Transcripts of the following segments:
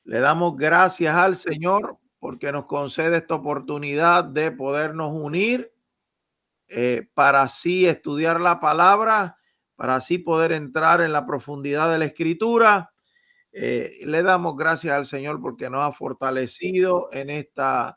Le damos gracias al Señor porque nos concede esta oportunidad de podernos unir para así estudiar la palabra, para así poder entrar en la profundidad de la escritura. Le damos gracias al Señor porque nos ha fortalecido en esta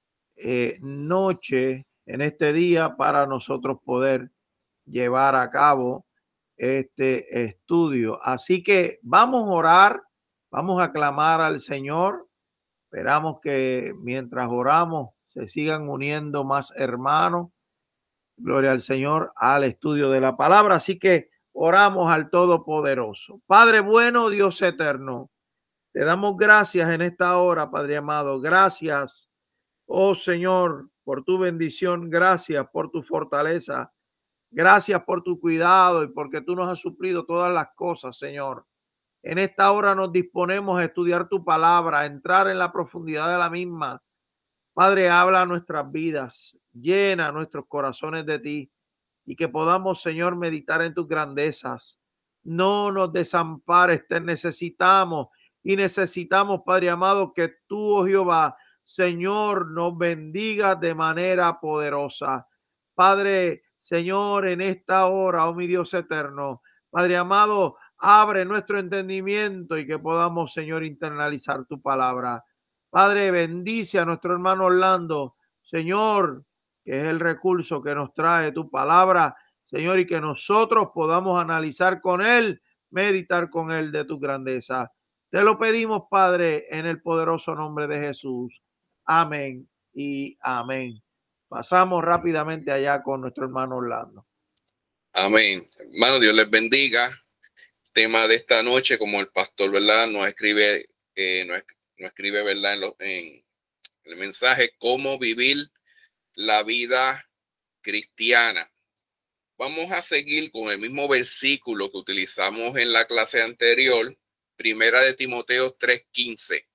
noche, en este día, para nosotros poder llevar a cabo este estudio. Así que vamos a orar, vamos a clamar al Señor. Esperamos que mientras oramos se sigan uniendo más hermanos. Gloria al Señor, al estudio de la palabra. Así que oramos al Todopoderoso. Padre bueno, Dios eterno, te damos gracias en esta hora, Padre amado. Gracias, oh Señor, por tu bendición. Gracias por tu fortaleza. Gracias por tu cuidado y porque tú nos has suplido todas las cosas, Señor. En esta hora nos disponemos a estudiar tu palabra, a entrar en la profundidad de la misma. Padre, habla a nuestras vidas, llena nuestros corazones de ti y que podamos, Señor, meditar en tus grandezas. No nos desampares, te necesitamos y necesitamos, Padre amado, que tú, oh Jehová, Señor, nos bendiga de manera poderosa. Padre, Señor, en esta hora, oh mi Dios eterno, Padre amado, abre nuestro entendimiento y que podamos, Señor, internalizar tu palabra. Padre, bendice a nuestro hermano Orlando, Señor, que es el recurso que nos trae tu palabra, Señor, y que nosotros podamos analizar con él, meditar con él de tu grandeza. Te lo pedimos, Padre, en el poderoso nombre de Jesús. Amén y amén. Pasamos rápidamente allá con nuestro hermano Orlando. Amén. Hermano, Dios les bendiga. Tema de esta noche, como el pastor, ¿verdad? Nos escribe, no escribe, ¿verdad? En el mensaje, cómo vivir la vida cristiana. Vamos a seguir con el mismo versículo que utilizamos en la clase anterior, Primera de Timoteo 3:15.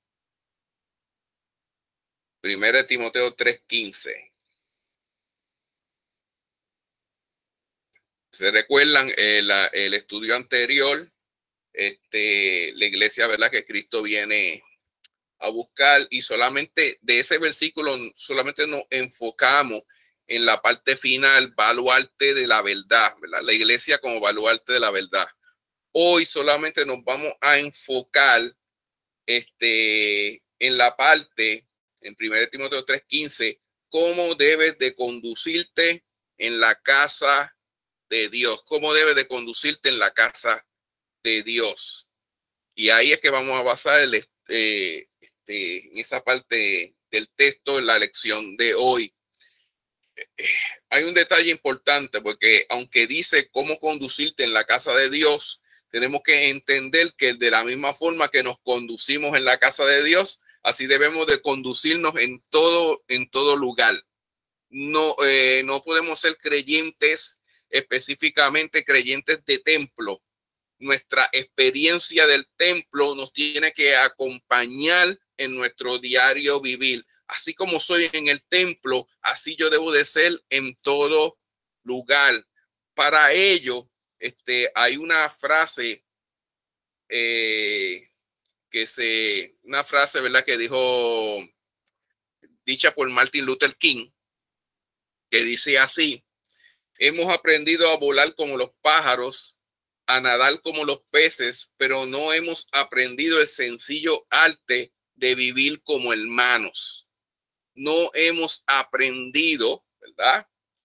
Primera de Timoteo 3:15. ¿Se recuerdan el estudio anterior? La iglesia, ¿verdad? Que Cristo viene a buscar, y solamente de ese versículo solamente nos enfocamos en la parte final, baluarte de la verdad, ¿verdad? La iglesia como baluarte de la verdad. Hoy solamente nos vamos a enfocar en la parte, en 1 Timoteo 3:15, cómo debes de conducirte en la casa de Dios, cómo debes de conducirte en la casa de Dios. Y ahí es que vamos a basar en esa parte del texto en la lección de hoy. Hay un detalle importante, porque aunque dice cómo conducirte en la casa de Dios, tenemos que entender que de la misma forma que nos conducimos en la casa de Dios, así debemos de conducirnos en todo lugar. No podemos ser creyentes, específicamente creyentes de templo. Nuestra experiencia del templo nos tiene que acompañar en nuestro diario vivir. Así como soy en el templo, así yo debo de ser en todo lugar. Para ello, hay una frase ¿verdad? Que dicha por Martin Luther King, que dice así: hemos aprendido a volar como los pájaros, a nadar como los peces, pero no hemos aprendido el sencillo arte de vivir como hermanos. No hemos aprendido, ¿verdad?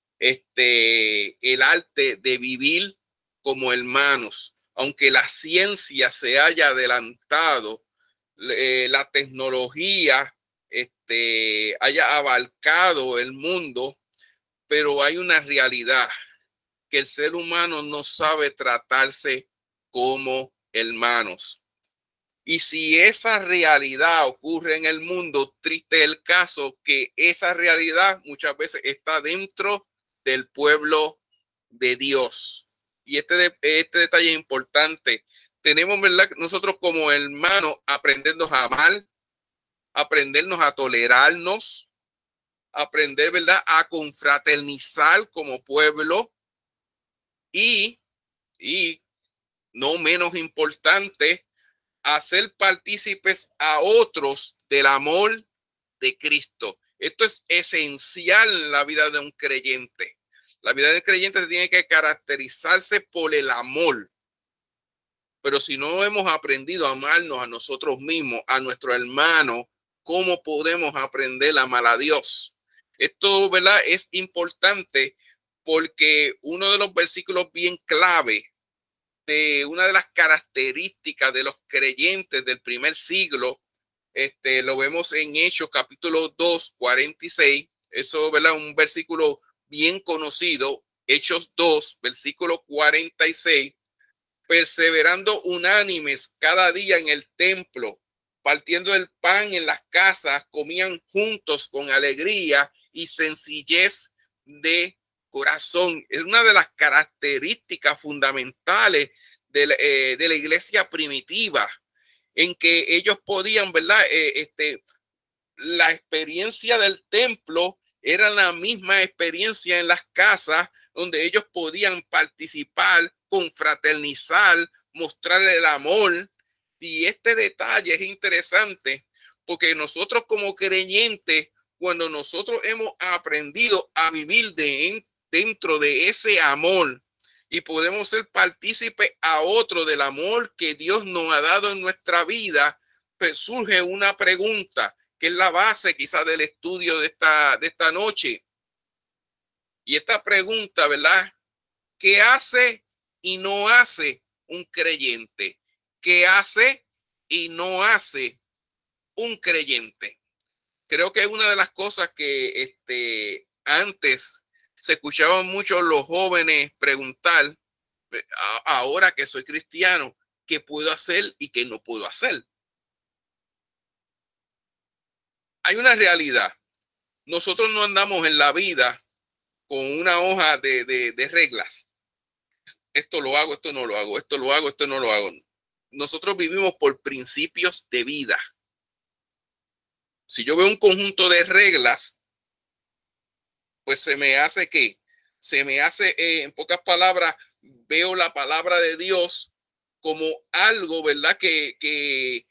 El arte de vivir como hermanos. Aunque la ciencia se haya adelantado, la tecnología haya abarcado el mundo, pero hay una realidad, que el ser humano no sabe tratarse como hermanos. Y si esa realidad ocurre en el mundo, triste es el caso que esa realidad muchas veces está dentro del pueblo de Dios. Y este detalle es importante. Tenemos, ¿verdad?, nosotros como hermanos aprendernos a amar, aprendernos a tolerarnos, aprender, ¿verdad?, a confraternizar como pueblo, y no menos importante, hacer partícipes a otros del amor de Cristo. Esto es esencial en la vida de un creyente. La vida del creyente se tiene que caracterizarse por el amor. Pero si no hemos aprendido a amarnos a nosotros mismos, a nuestro hermano, ¿cómo podemos aprender a amar a Dios? Esto, ¿verdad?, es importante porque uno de los versículos bien clave de una de las características de los creyentes del primer siglo, lo vemos en Hechos capítulo 2, 46. Eso, ¿verdad?, un versículo bien conocido. Hechos 2, versículo 46. Perseverando unánimes cada día en el templo, partiendo el pan en las casas, comían juntos con alegría y sencillez de corazón. Es una de las características fundamentales de la iglesia primitiva, en que ellos podían, ¿verdad? La experiencia del templo era la misma experiencia en las casas, donde ellos podían participar, confraternizar, mostrarle el amor. Y este detalle es interesante porque nosotros como creyentes, cuando nosotros hemos aprendido a vivir dentro de ese amor y podemos ser partícipes a otro del amor que Dios nos ha dado en nuestra vida, pues surge una pregunta que es la base quizás del estudio de esta noche. Y esta pregunta, ¿verdad? ¿Qué hace y no hace un creyente? ¿Qué hace y no hace un creyente? Creo que es una de las cosas que antes se escuchaban mucho los jóvenes preguntar, ahora que soy cristiano, ¿qué puedo hacer y qué no puedo hacer? Hay una realidad. Nosotros no andamos en la vida con una hoja de reglas. Esto lo hago, esto no lo hago, esto lo hago, esto no lo hago. Nosotros vivimos por principios de vida. Si yo veo un conjunto de reglas, pues se me hace que, en pocas palabras, veo la palabra de Dios como algo, ¿verdad? Que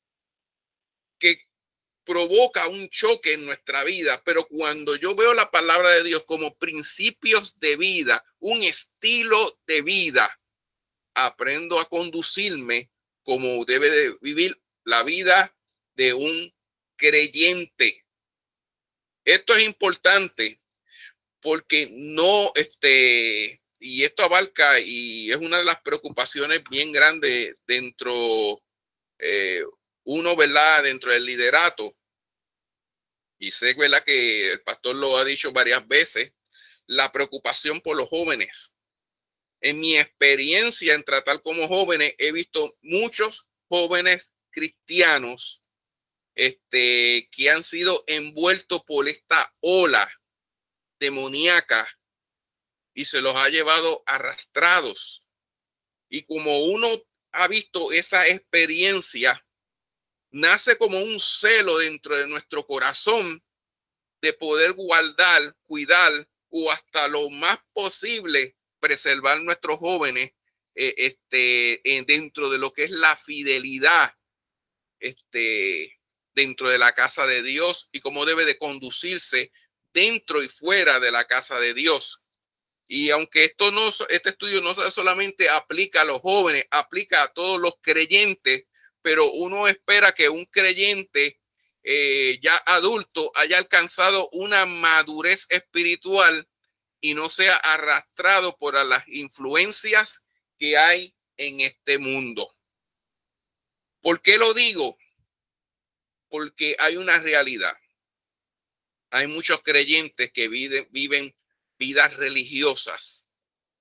provoca un choque en nuestra vida, pero cuando yo veo la palabra de Dios como principios de vida, un estilo de vida, aprendo a conducirme como debe de vivir la vida de un creyente. Esto es importante porque no, y esto abarca y es una de las preocupaciones bien grandes dentro, uno, ¿verdad?, dentro del liderato. Y sé, ¿verdad?, que el pastor lo ha dicho varias veces, la preocupación por los jóvenes. En mi experiencia en tratar como jóvenes, he visto muchos jóvenes cristianos que han sido envueltos por esta ola demoníaca y se los ha llevado arrastrados. Y como uno ha visto esa experiencia, nace como un celo dentro de nuestro corazón de poder guardar, cuidar o hasta lo más posible preservar nuestros jóvenes dentro de lo que es la fidelidad dentro de la casa de Dios y cómo debe de conducirse dentro y fuera de la casa de Dios. Y aunque este estudio no solamente aplica a los jóvenes, aplica a todos los creyentes, pero uno espera que un creyente ya adulto haya alcanzado una madurez espiritual y no sea arrastrado por las influencias que hay en este mundo. ¿Por qué lo digo? Porque hay una realidad. Hay muchos creyentes que viven vidas religiosas,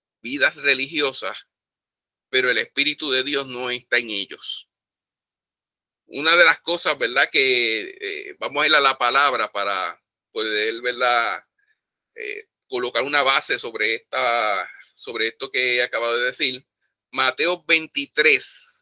pero el Espíritu de Dios no está en ellos. Una de las cosas, ¿verdad?, que vamos a ir a la palabra para poder, ¿verdad?, colocar una base sobre esto que he acabado de decir. Mateo 23,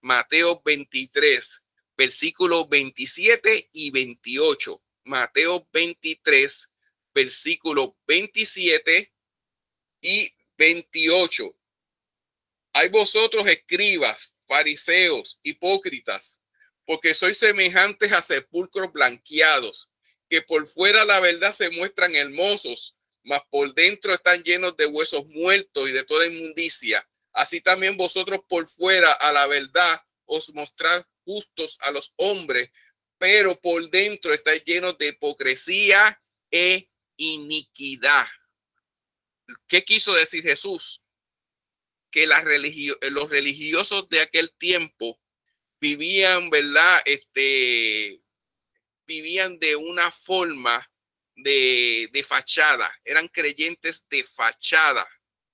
versículos 27 y 28. Mateo 23, versículos 27 y 28. Hay vosotros, escribas, fariseos, hipócritas, porque sois semejantes a sepulcros blanqueados, que por fuera la verdad se muestran hermosos, mas por dentro están llenos de huesos muertos y de toda inmundicia. Así también vosotros por fuera a la verdad os mostrad justos a los hombres, pero por dentro estáis llenos de hipocresía e iniquidad. ¿Qué quiso decir Jesús? Que los religiosos de aquel tiempo vivían, ¿verdad? Vivían de una forma de fachada, eran creyentes de fachada,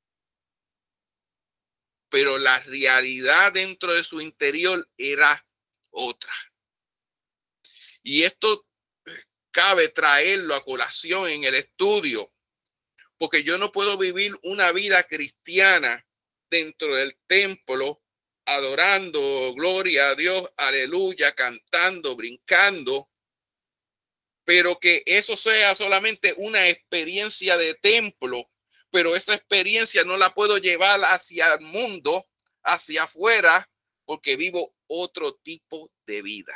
pero la realidad dentro de su interior era otra. Y esto cabe traerlo a colación en el estudio, porque yo no puedo vivir una vida cristiana dentro del templo, adorando, gloria a Dios, aleluya, cantando, brincando, pero que eso sea solamente una experiencia de templo, pero esa experiencia no la puedo llevar hacia el mundo, hacia afuera, porque vivo otro tipo de vida.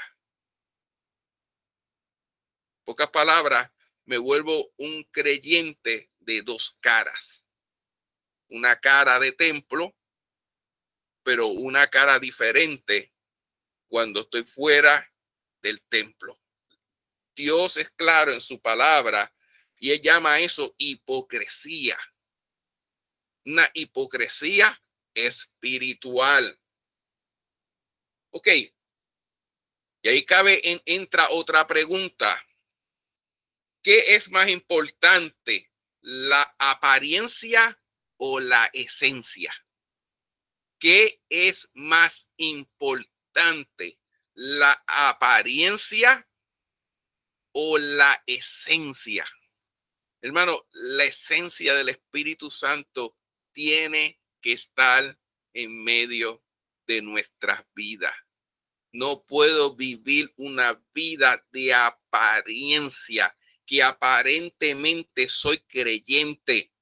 Pocas palabras, me vuelvo un creyente de dos caras. Una cara de templo, pero una cara diferente cuando estoy fuera del templo. Dios es claro en su palabra y él llama a eso hipocresía. Una hipocresía espiritual. Ok. Y ahí entra otra pregunta. ¿Qué es más importante, la apariencia o la esencia? ¿Qué es más importante, la apariencia o la esencia? Hermano, la esencia del Espíritu Santo tiene que estar en medio de nuestras vidas. No puedo vivir una vida de apariencia, que aparentemente soy creyente.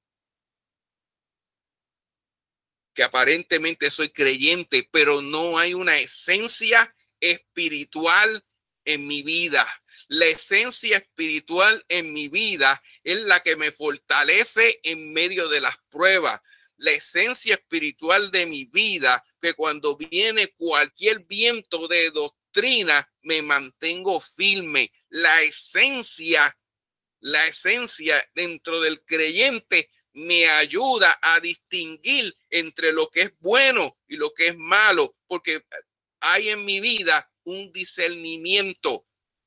Pero no hay una esencia espiritual en mi vida. La esencia espiritual en mi vida es la que me fortalece en medio de las pruebas. La esencia espiritual de mi vida, que cuando viene cualquier viento de doctrina, me mantengo firme. La esencia dentro del creyente me ayuda a distinguir entre lo que es bueno y lo que es malo, porque hay en mi vida un discernimiento.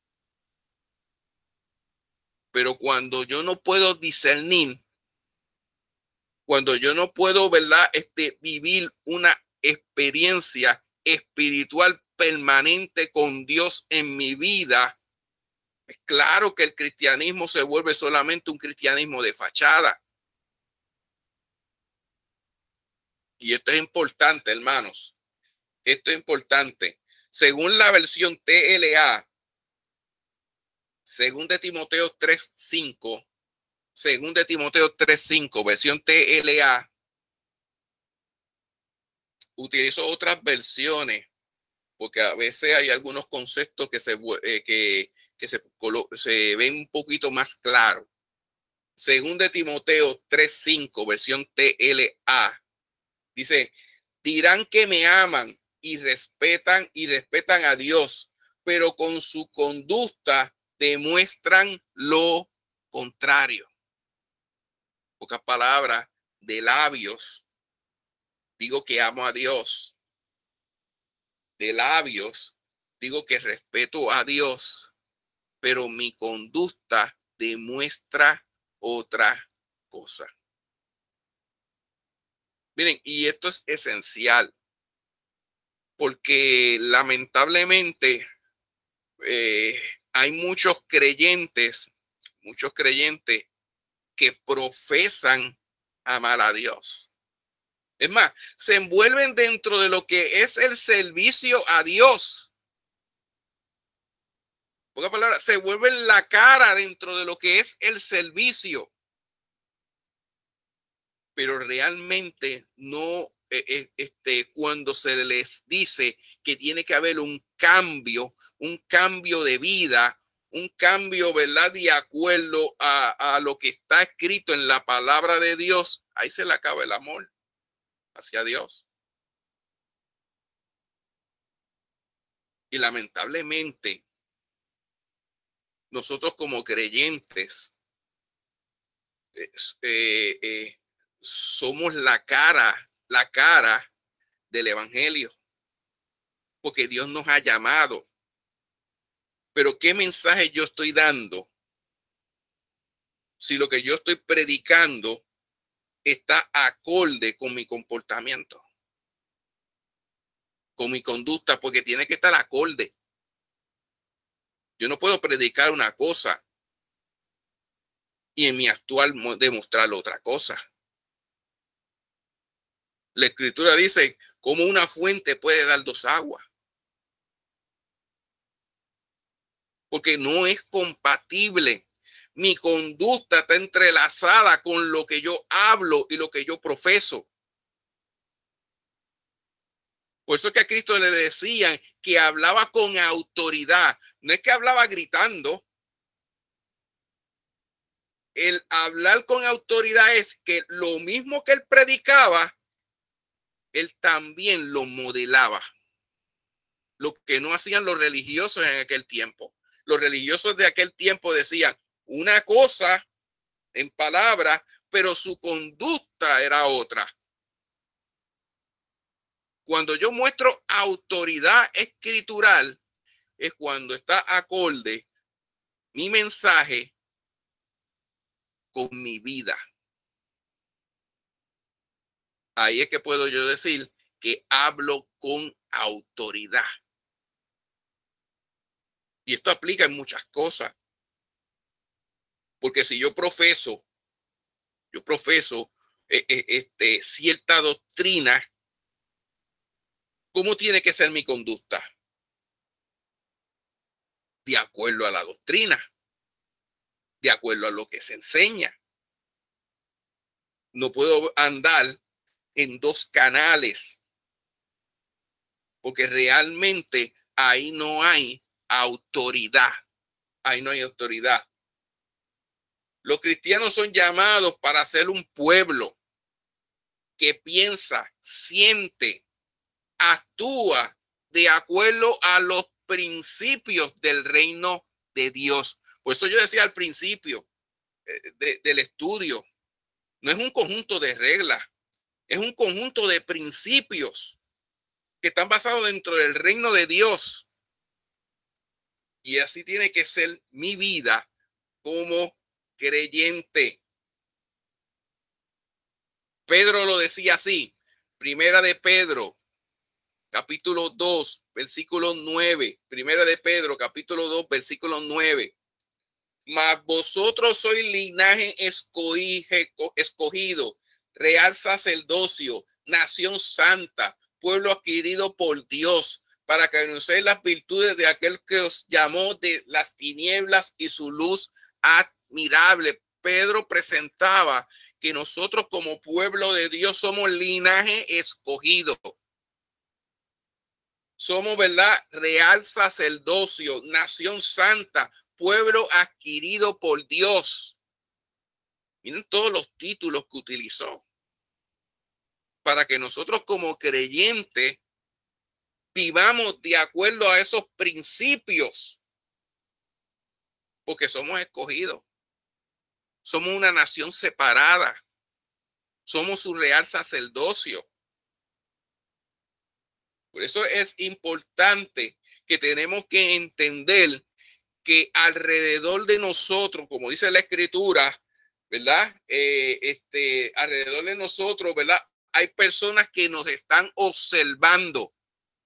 Pero cuando yo no puedo discernir, cuando yo no puedo, ¿verdad? Vivir una experiencia espiritual permanente con Dios en mi vida, es claro que el cristianismo se vuelve solamente un cristianismo de fachada. Y esto es importante, hermanos. Esto es importante. Según la versión TLA, según de Timoteo 3:5, según de Timoteo 3:5, versión TLA, utilizo otras versiones porque a veces hay algunos conceptos que se ven un poquito más claros. Según de Timoteo 3:5, versión TLA, dice: dirán que me aman y respetan a Dios, pero con su conducta demuestran lo contrario. Pocas palabras, de labios digo que amo a Dios, de labios digo que respeto a Dios, pero mi conducta demuestra otra cosa. Miren, y esto es esencial, porque lamentablemente hay muchos creyentes que profesan amar a Dios. Es más, se envuelven dentro de lo que es el servicio a Dios. Por palabra, se vuelven la cara dentro de lo que es el servicio. Pero realmente no cuando se les dice que tiene que haber un cambio de vida, un cambio, ¿verdad? De acuerdo a lo que está escrito en la palabra de Dios, ahí se le acaba el amor hacia Dios. Y lamentablemente, nosotros como creyentes somos la cara del evangelio, porque Dios nos ha llamado. Pero ¿qué mensaje yo estoy dando si lo que yo estoy predicando está acorde con mi comportamiento, con mi conducta? Porque tiene que estar acorde. Yo no puedo predicar una cosa y en mi actual demostrar otra cosa. La escritura dice, como una fuente puede dar dos aguas. Porque no es compatible. Mi conducta está entrelazada con lo que yo hablo y lo que yo profeso. Por eso es que a Cristo le decían que hablaba con autoridad. No es que hablaba gritando. El hablar con autoridad es que lo mismo que él predicaba, él también lo modelaba. Lo que no hacían los religiosos en aquel tiempo. Los religiosos de aquel tiempo decían una cosa en palabras, pero su conducta era otra. Cuando yo muestro autoridad escritural, es cuando está acorde mi mensaje con mi vida. Ahí es que puedo yo decir que hablo con autoridad. Y esto aplica en muchas cosas. Porque si yo profeso cierta doctrina, ¿cómo tiene que ser mi conducta? De acuerdo a la doctrina, de acuerdo a lo que se enseña. No puedo andar en dos canales, porque realmente ahí no hay autoridad. Ahí no hay autoridad. Los cristianos son llamados para ser un pueblo que piensa, siente, actúa de acuerdo a los principios del reino de Dios. Por eso yo decía al principio del estudio, no es un conjunto de reglas, es un conjunto de principios que están basados dentro del reino de Dios. Y así tiene que ser mi vida como creyente. Pedro lo decía así, Primera de Pedro, capítulo 2, versículo 9. Primera de Pedro, capítulo 2, versículo 9. Mas vosotros sois linaje escogido, real sacerdocio, nación santa, pueblo adquirido por Dios, para que anunciéis las virtudes de aquel que os llamó de las tinieblas y su luz admirable. Pedro presentaba que nosotros como pueblo de Dios somos linaje escogido. Somos, ¿verdad? Real sacerdocio, nación santa, pueblo adquirido por Dios. Miren todos los títulos que utilizó para que nosotros como creyentes vivamos de acuerdo a esos principios, porque somos escogidos. Somos una nación separada. Somos su real sacerdocio. Por eso es importante que tenemos que entender que alrededor de nosotros, como dice la escritura, ¿verdad? Alrededor de nosotros, ¿verdad? Hay personas que nos están observando.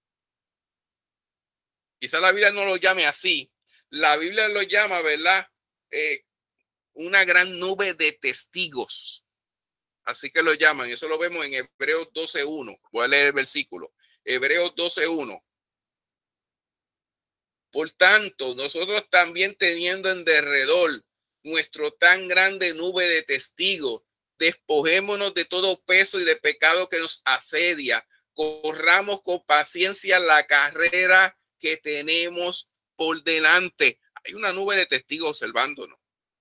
Quizá la Biblia no lo llame así. La Biblia lo llama, ¿verdad? Una gran nube de testigos. Así que lo llaman. Eso lo vemos en Hebreos 12:1. Voy a leer el versículo. Hebreos 12:1. Por tanto, nosotros también teniendo en derredor nuestro tan grande nube de testigos, despojémonos de todo peso y de pecado que nos asedia. Corramos con paciencia la carrera que tenemos por delante. Hay una nube de testigos observándonos.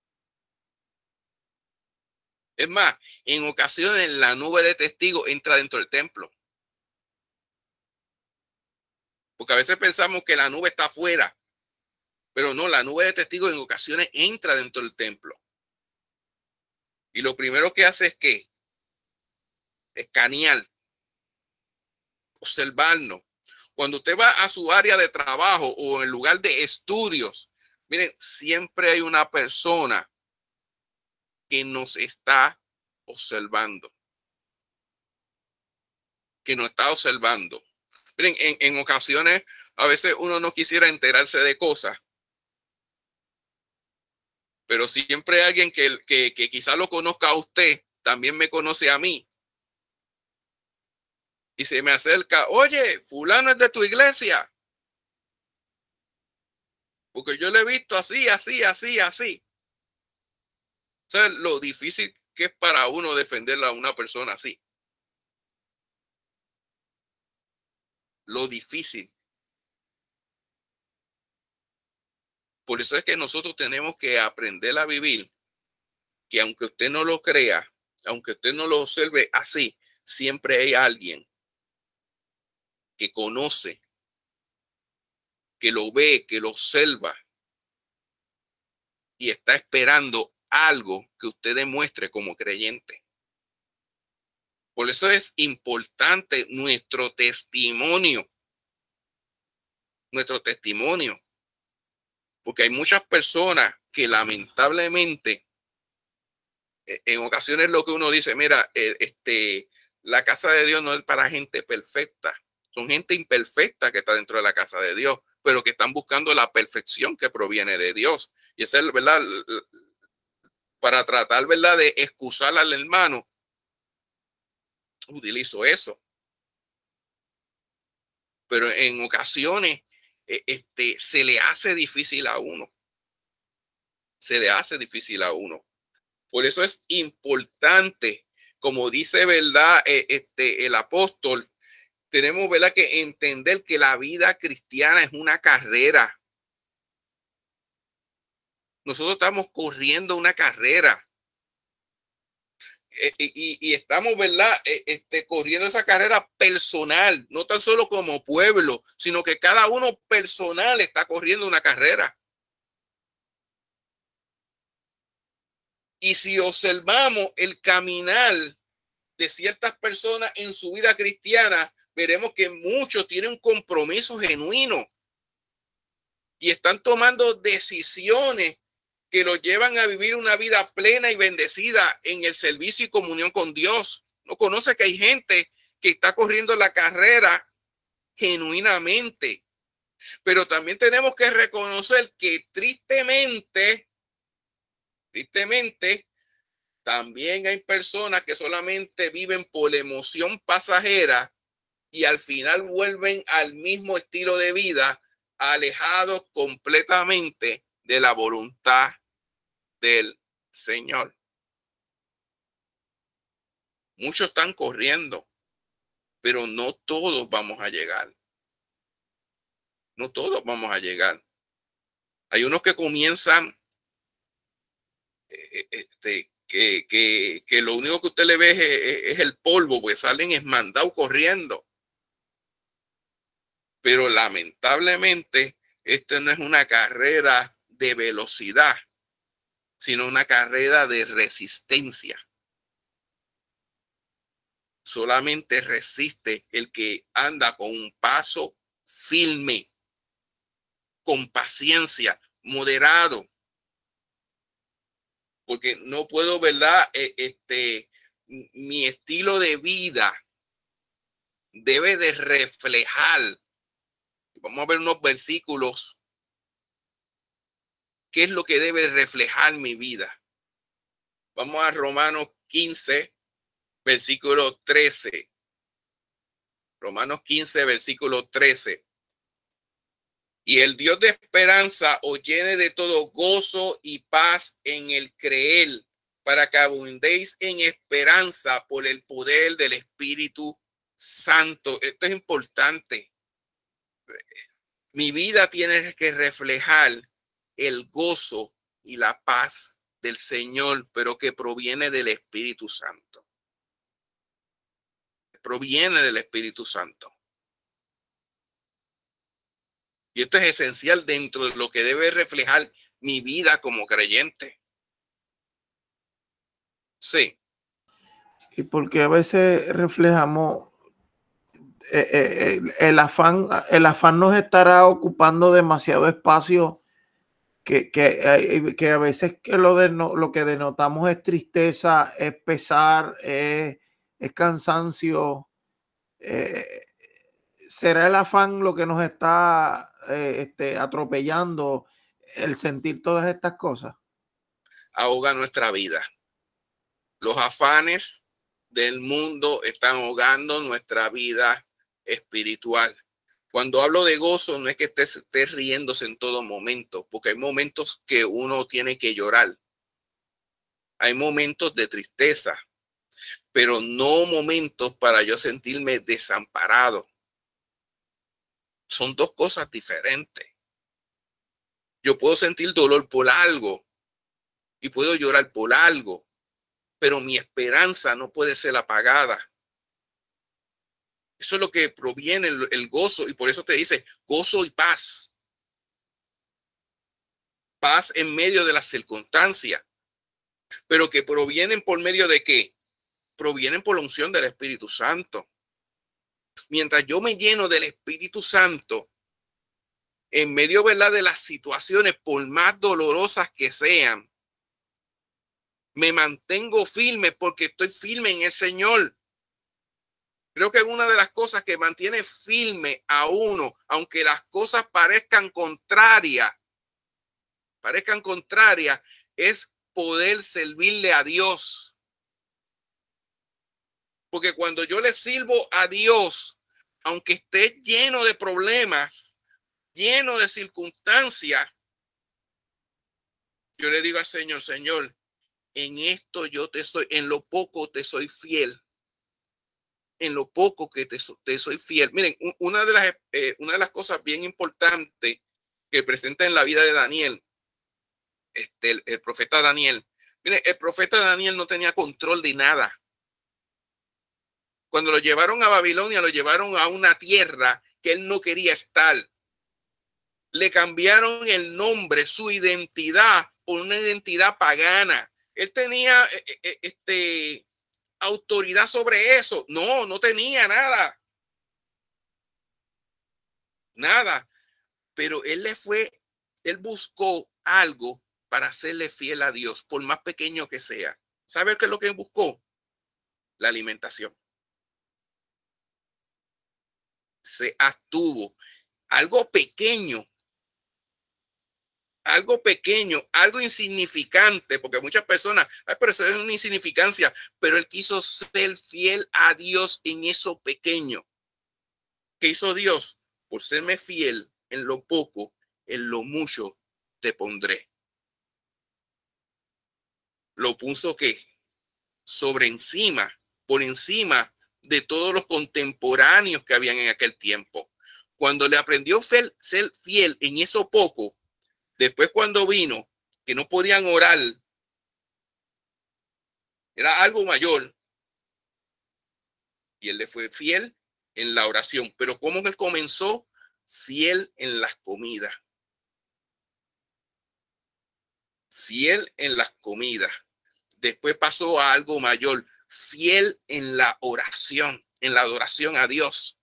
Es más, en ocasiones la nube de testigos entra dentro del templo. Porque a veces pensamos que la nube está afuera, pero no, la nube de testigos en ocasiones entra dentro del templo. Y lo primero que hace es que escanear, observarnos. Cuando usted va a su área de trabajo o en el lugar de estudios, miren, siempre hay una persona que nos está observando. Que nos está observando. Miren, en ocasiones, a veces uno no quisiera enterarse de cosas, pero siempre hay alguien que quizá lo conozca a usted, también me conoce a mí. Y se me acerca, oye, fulano es de tu iglesia. Porque yo lo he visto así, así, así, así. O sea, lo difícil que es para uno defender a una persona así. Lo difícil. Por eso es que nosotros tenemos que aprender a vivir, que aunque usted no lo crea, aunque usted no lo observe así, siempre hay alguien que conoce, que lo ve, que lo observa y está esperando algo que usted demuestre como creyente. Por eso es importante nuestro testimonio. Nuestro testimonio. Porque hay muchas personas que lamentablemente en ocasiones lo que uno dice, mira, la casa de Dios no es para gente perfecta. Son gente imperfecta que está dentro de la casa de Dios, pero que están buscando la perfección que proviene de Dios. Y esa es, ¿verdad? Para tratar, ¿verdad?, de excusar al hermano, utilizo eso. Pero en ocasiones se le hace difícil a uno. Se le hace difícil a uno. Por eso es importante, como dice, ¿verdad?, el apóstol, tenemos, ¿verdad?, que entender que la vida cristiana es una carrera. Nosotros estamos corriendo una carrera. Y estamos, ¿verdad?, corriendo esa carrera personal, no tan solo como pueblo, sino que cada uno personal está corriendo una carrera. Y si observamos el caminar de ciertas personas en su vida cristiana, veremos que muchos tienen un compromiso genuino y están tomando decisiones que los llevan a vivir una vida plena y bendecida en el servicio y comunión con Dios. No conoce que hay gente que está corriendo la carrera genuinamente, pero también tenemos que reconocer que tristemente, también hay personas que solamente viven por emoción pasajera y al final vuelven al mismo estilo de vida, alejados completamente de la voluntad del Señor. Muchos están corriendo, pero no todos vamos a llegar. No todos vamos a llegar. Hay unos que comienzan que lo único que usted le ve es el polvo, pues salen esmandados corriendo. Pero lamentablemente, esto no es una carrera de velocidad, sino una carrera de resistencia. Solamente resiste el que anda con un paso firme, con paciencia, moderado. Porque no puedo, ¿verdad? Mi estilo de vida debe de reflejar. Vamos a ver unos versículos. ¿Qué es lo que debe reflejar mi vida? Vamos a Romanos 15, versículo 13. Romanos 15, versículo 13. Y el Dios de esperanza os llene de todo gozo y paz en el creer, para que abundéis en esperanza por el poder del Espíritu Santo. Esto es importante. Mi vida tiene que reflejar el gozo y la paz del Señor, pero que proviene del Espíritu Santo. Proviene del Espíritu Santo. Y esto es esencial dentro de lo que debe reflejar mi vida como creyente. Sí. Y porque a veces reflejamos el afán nos estará ocupando demasiado espacio que a veces lo que denotamos es tristeza, es pesar, es cansancio. ¿Será el afán lo que nos está atropellando el sentir todas estas cosas? Ahoga nuestra vida. Los afanes del mundo están ahogando nuestra vida espiritual. Cuando hablo de gozo, no es que estés riéndose en todo momento, porque hay momentos que uno tiene que llorar. Hay momentos de tristeza, pero no momentos para yo sentirme desamparado. Son dos cosas diferentes. Yo puedo sentir dolor por algo y puedo llorar por algo, pero mi esperanza no puede ser apagada. Eso es lo que proviene el gozo, y por eso te dice gozo y paz. Paz en medio de las circunstancias, pero que provienen por medio de qué? Provienen por la unción del Espíritu Santo. Mientras yo me lleno del Espíritu Santo, en medio, ¿verdad?, de las situaciones, por más dolorosas que sean, me mantengo firme porque estoy firme en el Señor. Creo que una de las cosas que mantiene firme a uno, aunque las cosas parezcan contrarias, es poder servirle a Dios. Porque cuando yo le sirvo a Dios, aunque esté lleno de problemas, lleno de circunstancias, yo le digo al Señor, Señor, en esto yo te soy, en lo poco te soy fiel. En lo poco que te soy fiel. Miren, una de las cosas bien importantes que presenta en la vida de Daniel, el profeta Daniel. Miren, el profeta Daniel no tenía control de nada. Cuando lo llevaron a Babilonia, lo llevaron a una tierra que él no quería estar. Le cambiaron el nombre, su identidad, por una identidad pagana. Él tenía autoridad sobre eso. No, no tenía nada. Nada. Pero él buscó algo para hacerle fiel a Dios, por más pequeño que sea. ¿Sabe qué es lo que buscó? La alimentación. Se abstuvo. Algo pequeño, algo insignificante, porque muchas personas, pero eso es una insignificancia, pero él quiso ser fiel a Dios en eso pequeño. ¿Qué hizo Dios? Por serme fiel en lo poco, en lo mucho te pondré. Lo puso que por encima de todos los contemporáneos que habían en aquel tiempo. Cuando le aprendió ser fiel en eso poco, después cuando vino, que no podían orar, era algo mayor, y él le fue fiel en la oración. Pero ¿cómo él comenzó? Fiel en las comidas. Fiel en las comidas. Después pasó a algo mayor, fiel en la oración, en la adoración a Dios.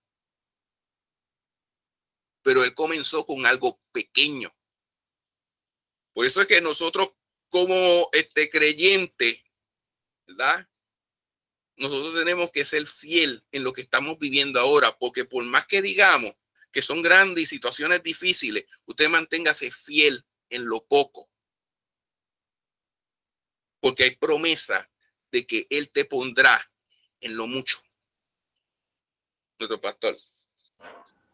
Pero él comenzó con algo pequeño. Por eso es que nosotros como creyentes, ¿verdad? Nosotros tenemos que ser fiel en lo que estamos viviendo ahora, porque por más que digamos que son grandes y situaciones difíciles, usted manténgase fiel en lo poco. Porque hay promesa de que Él te pondrá en lo mucho. Nuestro pastor.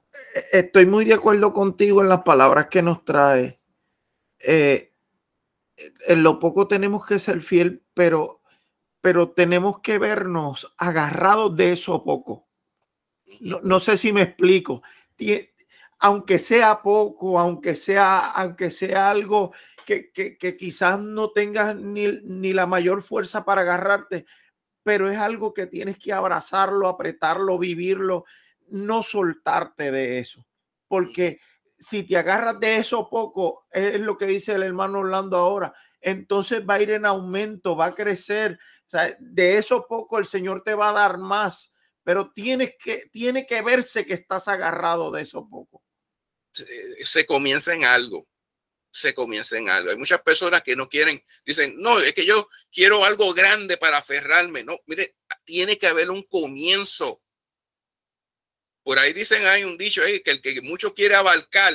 Estoy muy de acuerdo contigo en las palabras que nos trae. en lo poco tenemos que ser fiel, pero tenemos que vernos agarrados de eso poco. No sé si me explico. Aunque sea poco, aunque sea algo que quizás no tengas ni la mayor fuerza para agarrarte, pero es algo que tienes que abrazarlo, apretarlo, vivirlo, no soltarte de eso. Porque si te agarras de eso poco, es lo que dice el hermano Orlando ahora, entonces va a ir en aumento, va a crecer. O sea, de eso poco el Señor te va a dar más, pero tiene que verse que estás agarrado de eso poco. Se comienza en algo. Se comienza en algo. Hay muchas personas que no quieren, dicen, no, es que yo quiero algo grande para aferrarme. No, mire, tiene que haber un comienzo. Por ahí dicen, hay un dicho ahí, que el que mucho quiere abarcar,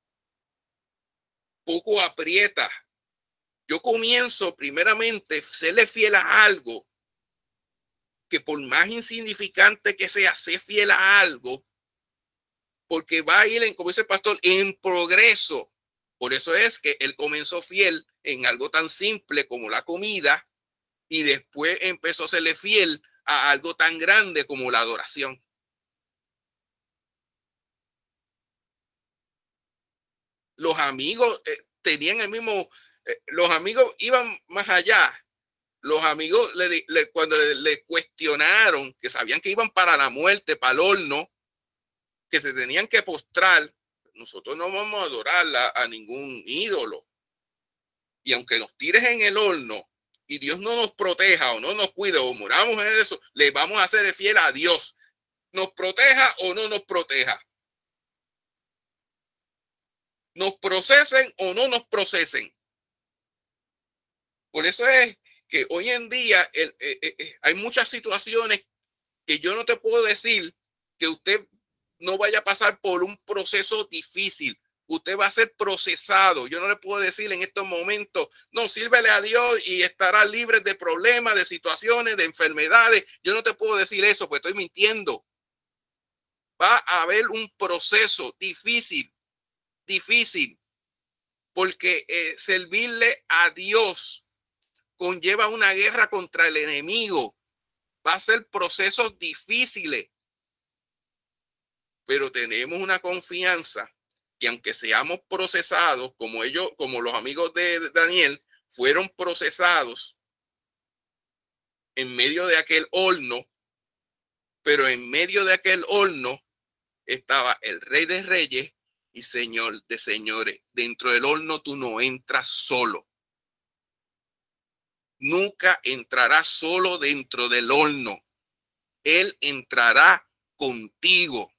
poco aprieta. Yo comienzo primeramente, serle fiel a algo, que por más insignificante que sea, sé fiel a algo, porque va a ir, como dice el pastor, en progreso. Por eso es que él comenzó fiel en algo tan simple como la comida y después empezó a serle fiel a algo tan grande como la adoración. Los amigos tenían el mismo, los amigos iban más allá. Los amigos cuando le cuestionaron, que sabían que iban para la muerte, para el horno, que se tenían que postrar, nosotros no vamos a adorar a ningún ídolo. Y aunque nos tires en el horno y Dios no nos proteja o no nos cuide o muramos en eso, le vamos a ser fiel a Dios. Nos proteja o no nos proteja. Nos procesen o no nos procesen. Por eso es que hoy en día hay muchas situaciones que yo no te puedo decir que usted no vaya a pasar por un proceso difícil. Usted va a ser procesado. Yo no le puedo decir en estos momentos, no, sírvele a Dios y estará libre de problemas, de situaciones, de enfermedades. Yo no te puedo decir eso, pues estoy mintiendo. Va a haber un proceso difícil, porque servirle a Dios conlleva una guerra contra el enemigo. Va a ser procesos difíciles, pero tenemos una confianza que aunque seamos procesados, como ellos, como los amigos de Daniel, fueron procesados en medio de aquel horno, pero en medio de aquel horno estaba el Rey de Reyes y Señor de Señores. Dentro del horno tú no entras solo. Nunca entrarás solo dentro del horno. Él entrará contigo.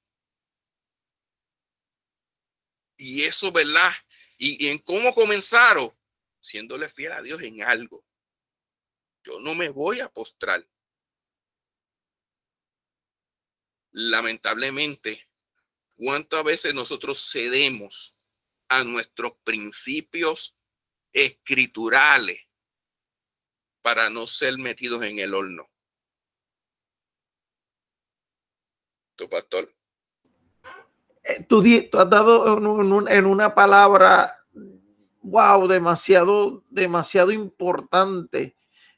Y eso, ¿verdad? Y en cómo comenzaron, siéndole fiel a Dios en algo. Yo no me voy a postrar. Lamentablemente, ¿cuántas veces nosotros cedemos a nuestros principios escriturales para no ser metidos en el horno? Tu pastor. Tú has dado en una palabra, wow, demasiado importante.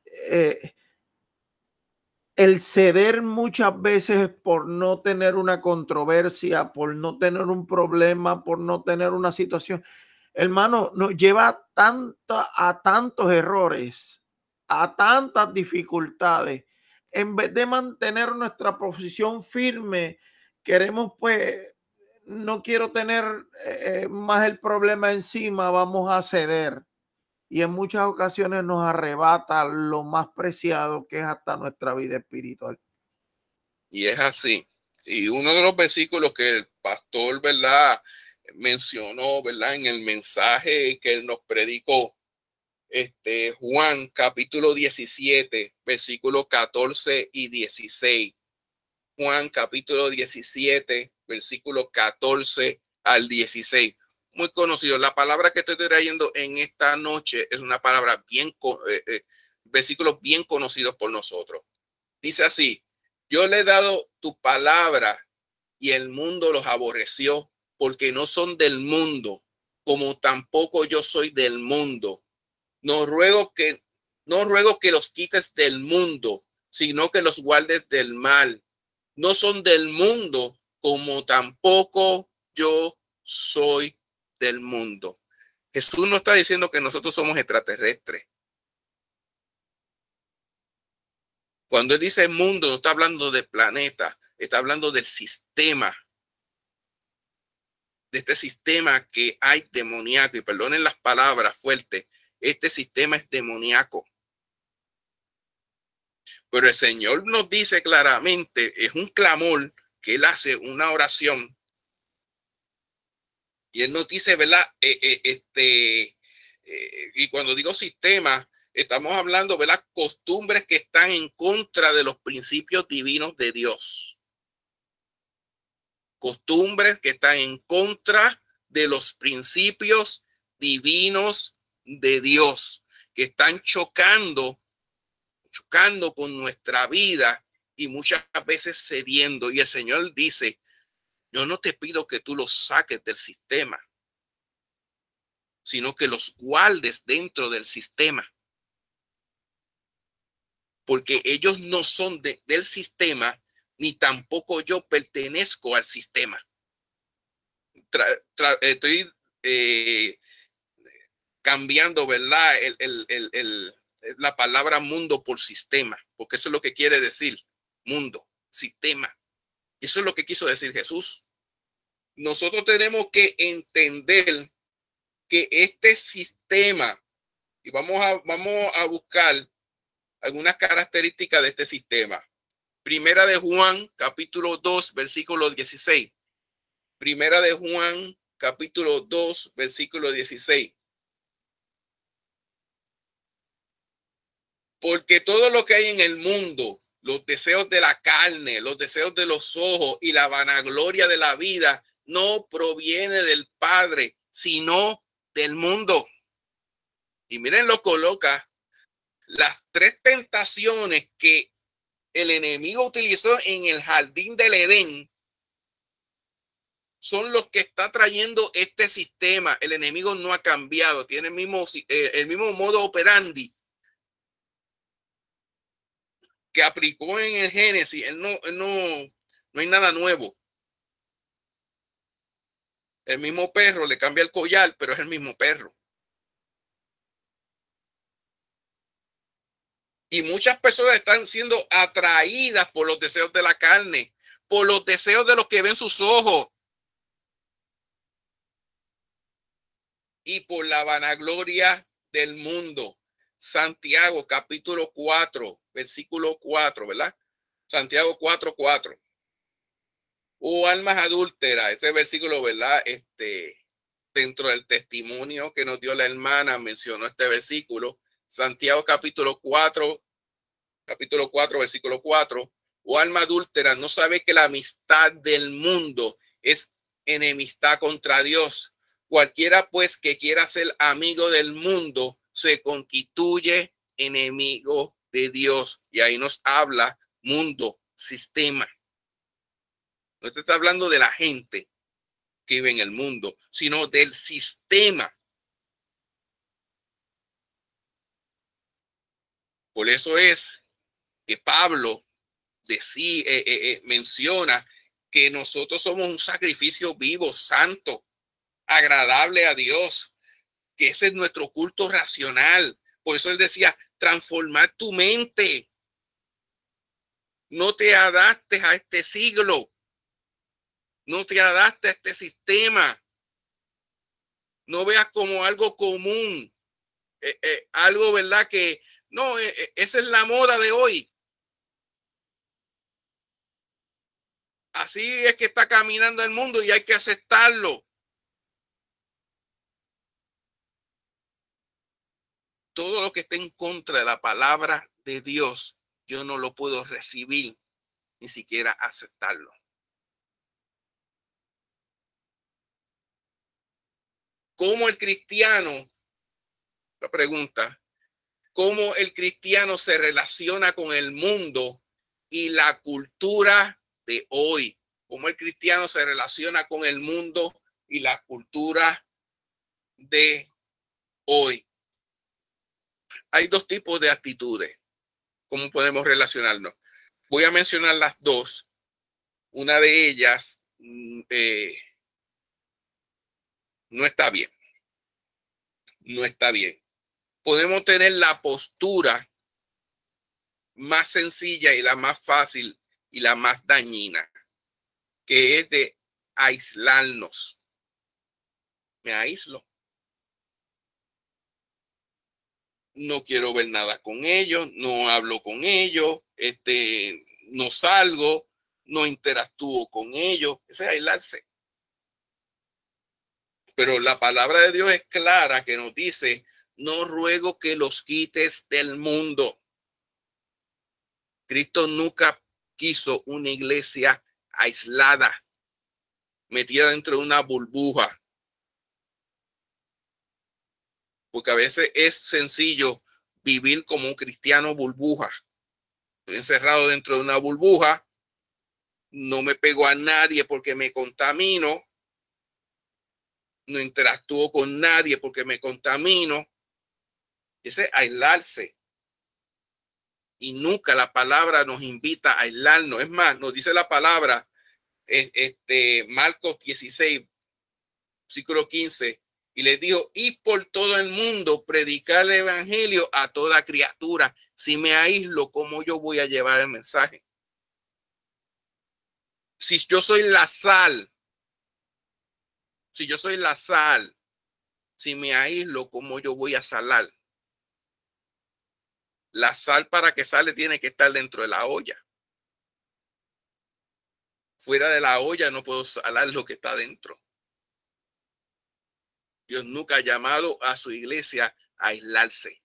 El ceder muchas veces por no tener una controversia, por no tener un problema, por no tener una situación, hermano, nos lleva a tantos errores, a tantas dificultades. En vez de mantener nuestra posición firme, queremos pues, no quiero tener más el problema encima, vamos a ceder. Y en muchas ocasiones nos arrebata lo más preciado, que es hasta nuestra vida espiritual. Y es así. Y uno de los versículos que el pastor, ¿verdad?, mencionó, ¿verdad?, en el mensaje que él nos predicó, Juan capítulo 17, versículos 14 y 16. Juan capítulo 17, versículos 14 al 16. Muy conocido. La palabra que estoy trayendo en esta noche es una palabra versículos bien conocidos por nosotros. Dice así: yo le he dado tu palabra y el mundo los aborreció porque no son del mundo, como tampoco yo soy del mundo. No ruego que los quites del mundo, sino que los guardes del mal. No son del mundo, como tampoco yo soy del mundo. Jesús no está diciendo que nosotros somos extraterrestres. Cuando él dice mundo, no está hablando de planeta, está hablando del sistema, de este sistema que hay demoníaco. Y perdonen las palabras fuertes, este sistema es demoníaco. Pero el Señor nos dice claramente, es un clamor que él hace, una oración. Y él nos dice, ¿verdad? Y cuando digo sistema, estamos hablando, ¿verdad? Costumbres que están en contra de los principios divinos de Dios. Costumbres que están en contra de los principios divinos de Dios, que están chocando con nuestra vida y muchas veces cediendo. Y el Señor dice, yo no te pido que tú los saques del sistema, sino que los guardes dentro del sistema. Porque ellos no son del sistema, ni tampoco yo pertenezco al sistema. Estoy cambiando, ¿verdad? La palabra mundo por sistema, porque eso es lo que quiere decir mundo, sistema. Eso es lo que quiso decir Jesús. Nosotros tenemos que entender que este sistema, y vamos a buscar algunas características de este sistema. Primera de Juan, capítulo 2, versículo 16. Primera de Juan, capítulo 2, versículo 16. Porque todo lo que hay en el mundo, los deseos de la carne, los deseos de los ojos y la vanagloria de la vida, no proviene del Padre, sino del mundo. Y miren, lo coloca las tres tentaciones que el enemigo utilizó en el jardín del Edén. Son los que está trayendo este sistema. El enemigo no ha cambiado, tiene el mismo modo operandi que aplicó en el Génesis. No hay nada nuevo. El mismo perro le cambia el collar, pero es el mismo perro. Y muchas personas están siendo atraídas por los deseos de la carne, por los deseos de los que ven sus ojos y por la vanagloria del mundo. Santiago capítulo 4, versículo 4, ¿verdad? Santiago 4:4. Oh, almas adúlteras, ese versículo, ¿verdad? Dentro del testimonio que nos dio la hermana, mencionó este versículo. Santiago capítulo 4, versículo 4. Oh, alma adúltera, ¿no sabe que la amistad del mundo es enemistad contra Dios? Cualquiera pues que quiera ser amigo del mundo se constituye enemigo de Dios. Y ahí nos habla mundo, sistema. No te está hablando de la gente que vive en el mundo, sino del sistema. Por eso es que Pablo menciona que nosotros somos un sacrificio vivo, santo, agradable a Dios, que ese es nuestro culto racional. Por eso él decía, transformar tu mente. No te adaptes a este siglo. No te adaptes a este sistema. No veas como algo común. Algo, ¿verdad? Que no, esa es la moda de hoy. Así es que está caminando el mundo y hay que aceptarlo. Todo lo que esté en contra de la palabra de Dios, yo no lo puedo recibir, ni siquiera aceptarlo. ¿Cómo el cristiano, la pregunta, cómo el cristiano se relaciona con el mundo y la cultura de hoy? ¿Cómo el cristiano se relaciona con el mundo y la cultura de hoy? hay dos tipos de actitudes. ¿Cómo podemos relacionarnos? Voy a mencionar las dos. Una de ellas no está bien. No está bien. Podemos tener la postura más sencilla y la más fácil y la más dañina, que es de aislarnos. Me aíslo. No quiero ver nada con ellos, no hablo con ellos, no salgo, no interactúo con ellos. Ese es aislarse. Pero la palabra de Dios es clara que nos dice, no ruego que los quites del mundo. Cristo nunca quiso una iglesia aislada, metida dentro de una burbuja. Porque a veces es sencillo vivir como un cristiano burbuja. Estoy encerrado dentro de una burbuja, no me pego a nadie porque me contamino, no interactúo con nadie porque me contamino. Ese es aislarse. Y nunca la palabra nos invita a aislarnos. Es más, nos dice la palabra, Marcos 16, versículo 15, y les dijo, id por todo el mundo, predicar el evangelio a toda criatura. Si me aíslo, ¿cómo yo voy a llevar el mensaje? Si yo soy la sal, si me aíslo, ¿cómo yo voy a salar? La sal, para que sale, tiene que estar dentro de la olla. Fuera de la olla no puedo salar lo que está dentro. Dios nunca ha llamado a su iglesia a aislarse.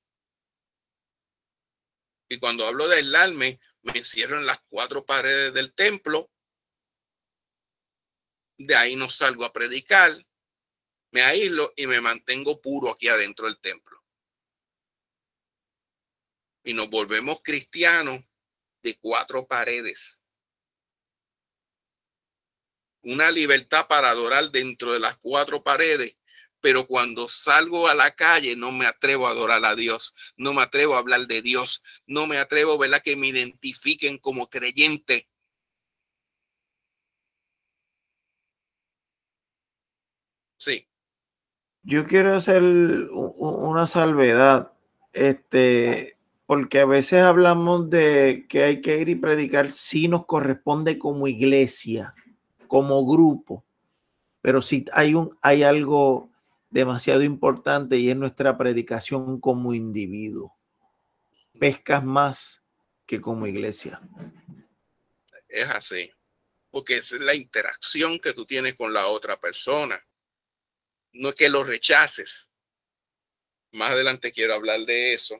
Y cuando hablo de aislarme, me encierro en las cuatro paredes del templo. De ahí no salgo a predicar. Me aíslo y me mantengo puro aquí adentro del templo. Y nos volvemos cristianos de cuatro paredes. Una libertad para adorar dentro de las cuatro paredes, pero cuando salgo a la calle no me atrevo a adorar a Dios, no me atrevo a hablar de Dios, no me atrevo, ¿verdad?, que me identifiquen como creyente. Sí. Yo quiero hacer una salvedad, porque a veces hablamos de que hay que ir y predicar, sí nos corresponde como iglesia, como grupo, pero sí hay algo demasiado importante y es nuestra predicación como individuo. Pescas más que como iglesia. Es así, porque es la interacción que tú tienes con la otra persona. No es que lo rechaces. Más adelante quiero hablar de eso.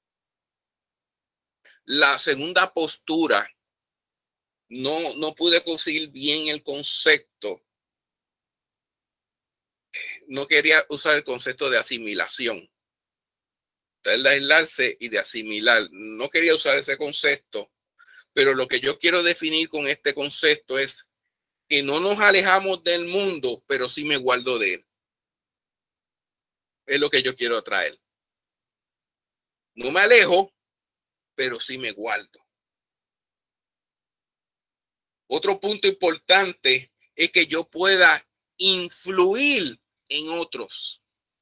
La segunda postura, no pude conseguir bien el concepto. No quería usar el concepto de asimilación. De aislarse y de asimilar. No quería usar ese concepto, pero lo que yo quiero definir con este concepto es que no nos alejamos del mundo, pero sí me guardo de él. Es lo que yo quiero traer. No me alejo, pero sí me guardo. Otro punto importante es que yo pueda influir en otros.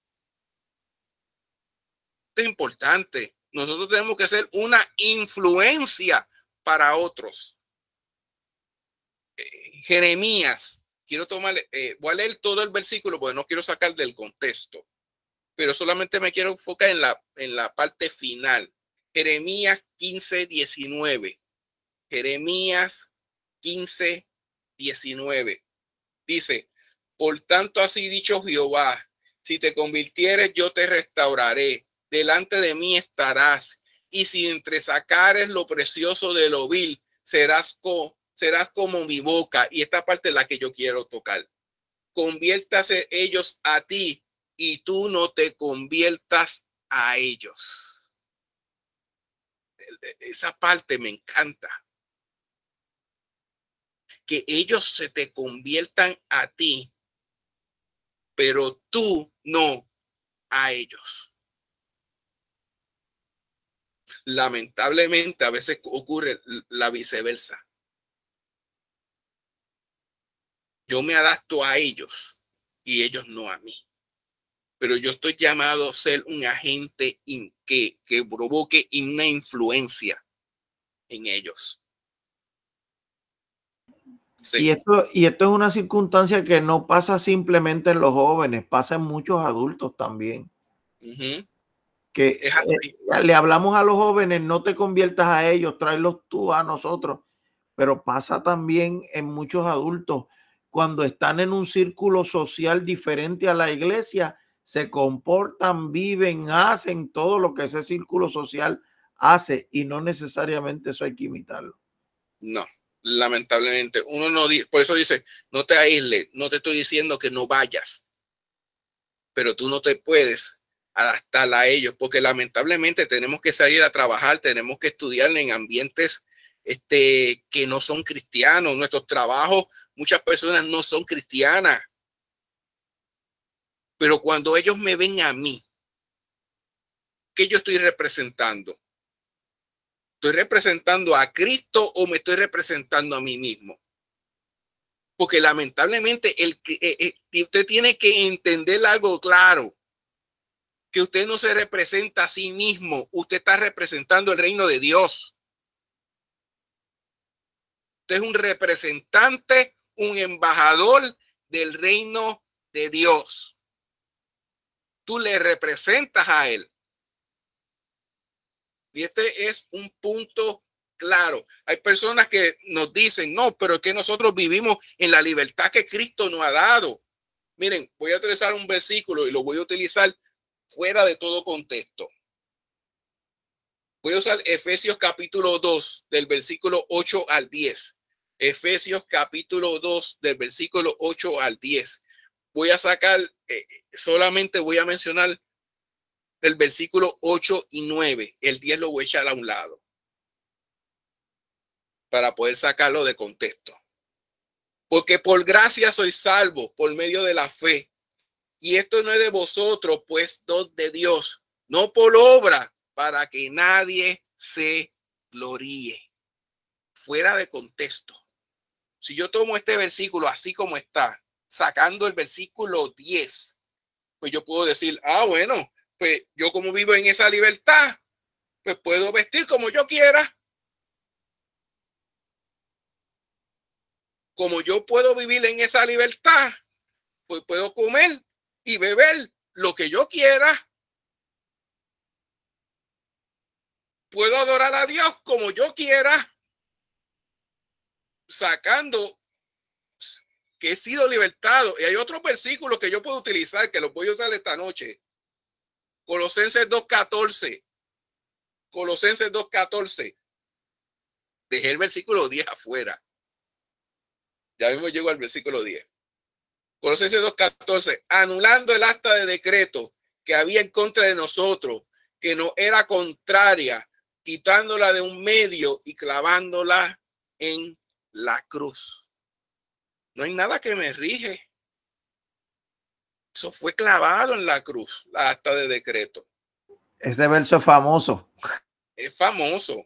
Esto es importante. Nosotros tenemos que ser una influencia para otros. Jeremías, voy a leer todo el versículo porque no quiero sacar del contexto, pero solamente me quiero enfocar en la parte final. Jeremías 15:19. Jeremías 15:19. Dice, por tanto así dicho Jehová, si te convirtieres yo te restauraré, delante de mí estarás, y si entresacares lo precioso de lo vil, serás como mi boca. Y esta parte es la que yo quiero tocar. Conviértase ellos a ti y tú no te conviertas a ellos. Esa parte me encanta. Que ellos se te conviertan a ti, pero tú no a ellos. Lamentablemente, a veces ocurre la viceversa. Yo me adapto a ellos y ellos no a mí. Pero yo estoy llamado a ser un agente que provoque una influencia en ellos. Y Sí. esto es una circunstancia que no pasa simplemente en los jóvenes, pasa en muchos adultos también. Que Es así. le hablamos a los jóvenes, no te conviertas a ellos, tráelos tú a nosotros. Pero pasa también en muchos adultos. Cuando están en un círculo social diferente a la iglesia, se comportan, viven, hacen todo lo que ese círculo social hace y no necesariamente eso hay que imitarlo. No, lamentablemente. Uno no dice, por eso dice, no te aísles, no te estoy diciendo que no vayas, pero tú no te puedes adaptar a ellos, porque lamentablemente tenemos que salir a trabajar, tenemos que estudiar en ambientes que no son cristianos. Nuestros trabajos, muchas personas no son cristianas, pero cuando ellos me ven a mí, ¿qué yo estoy representando? ¿Estoy representando a Cristo o me estoy representando a mí mismo? Porque lamentablemente usted tiene que entender algo claro, que usted no se representa a sí mismo, usted está representando el reino de Dios. Usted es un representante, un embajador del reino de Dios. Tú le representas a él. Y este es un punto claro. Hay personas que nos dicen, no, pero es que nosotros vivimos en la libertad que Cristo nos ha dado. Miren, voy a utilizar un versículo y lo voy a utilizar fuera de todo contexto. Voy a usar Efesios capítulo 2 del versículo 8 al 10. Efesios capítulo 2 del versículo 8 al 10. Voy a sacar, solamente voy a mencionar el versículo 8 y 9. El 10 lo voy a echar a un lado para poder sacarlo de contexto. Porque por gracia sois salvos por medio de la fe. Y esto no es de vosotros, pues don de Dios, no por obra, para que nadie se gloríe. Fuera de contexto. Si yo tomo este versículo así como está, sacando el versículo 10, pues yo puedo decir, bueno, pues yo como vivo en esa libertad, pues puedo vestir como yo quiera. Como yo puedo vivir en esa libertad, pues puedo comer y beber lo que yo quiera. Puedo adorar a Dios como yo quiera, sacando que he sido libertado. Y hay otros versículos que yo puedo utilizar, que los voy a usar esta noche. Colosenses 2:14. Colosenses 2:14. Dejé el versículo 10 afuera. Ya mismo llego al versículo 10. Colosenses 2:14. Anulando el acta de decreto que había en contra de nosotros, que no era contraria, quitándola de un medio y clavándola en la cruz. No hay nada que me rige. Eso fue clavado en la cruz, la acta de decreto. Ese verso es famoso. Es famoso.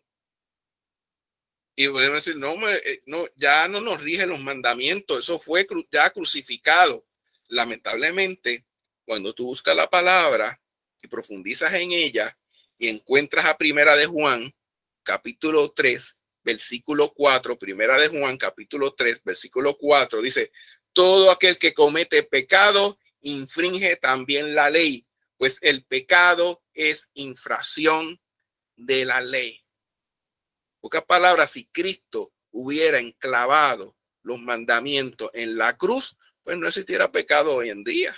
Y podemos decir, no, ya no nos rige los mandamientos. Eso fue ya crucificado. Lamentablemente, cuando tú buscas la palabra y profundizas en ella y encuentras a Primera de Juan, capítulo 3, versículo 4, Primera de Juan, capítulo 3, versículo 4, dice, todo aquel que comete pecado infringe también la ley, pues el pecado es infracción de la ley. Pocas palabras, si Cristo hubiera enclavado los mandamientos en la cruz, pues no existiera pecado hoy en día.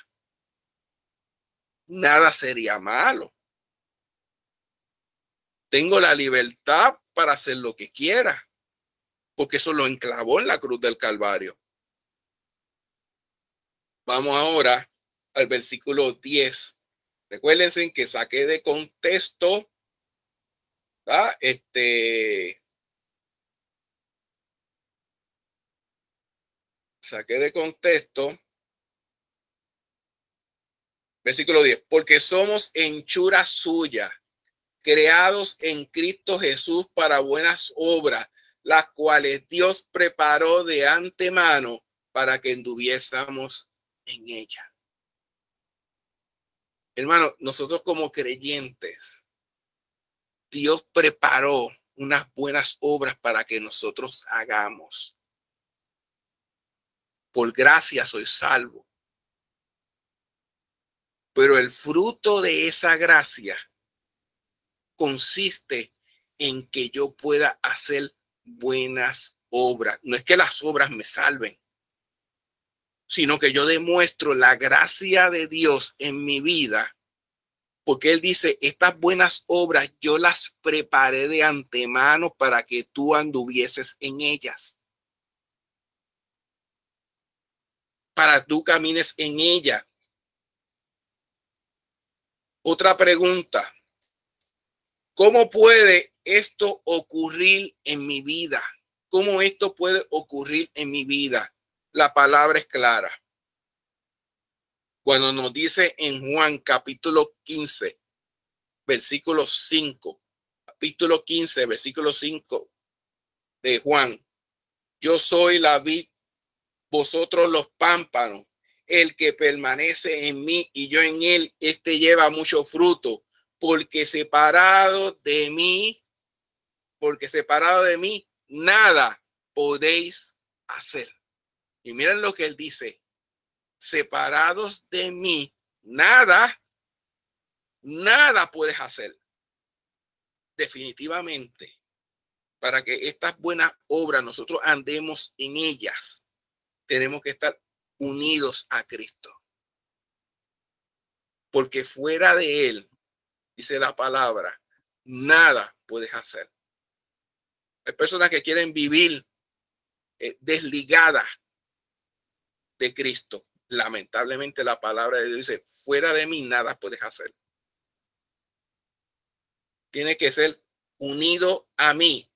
Nada sería malo. Tengo la libertad para hacer lo que quiera, porque eso lo enclavó en la cruz del Calvario. Vamos ahora al versículo 10. Recuérdense que saqué de contexto, ¿verdad? Saqué de contexto. Versículo 10. Porque somos hechura suya, creados en Cristo Jesús para buenas obras, las cuales Dios preparó de antemano para que anduviésemos en ella. Hermano, nosotros como creyentes, Dios preparó unas buenas obras para que nosotros hagamos. Por gracia soy salvo. Pero el fruto de esa gracia consiste en que yo pueda hacer buenas obras. No es que las obras me salven, sino que yo demuestro la gracia de Dios en mi vida. Porque Él dice, estas buenas obras yo las preparé de antemano para que tú anduvieses en ellas. Para tú camines en ella. Otra pregunta. ¿Cómo puede esto ocurrir en mi vida? ¿Cómo esto puede ocurrir en mi vida? La palabra es clara. Cuando nos dice en Juan capítulo 15, versículo 5, capítulo 15, versículo 5 de Juan, yo soy la vid, vosotros los pámpanos, el que permanece en mí y yo en él, este lleva mucho fruto, porque separado de mí, nada podéis hacer. Y miren lo que él dice, separados de mí, nada puedes hacer. Definitivamente, para que estas buenas obras nosotros andemos en ellas, tenemos que estar unidos a Cristo. Porque fuera de él, dice la palabra, nada puedes hacer. Hay personas que quieren vivir desligadas de Cristo. Lamentablemente la palabra de Dios dice, fuera de mí nada puedes hacer. Tiene que ser unido a mí.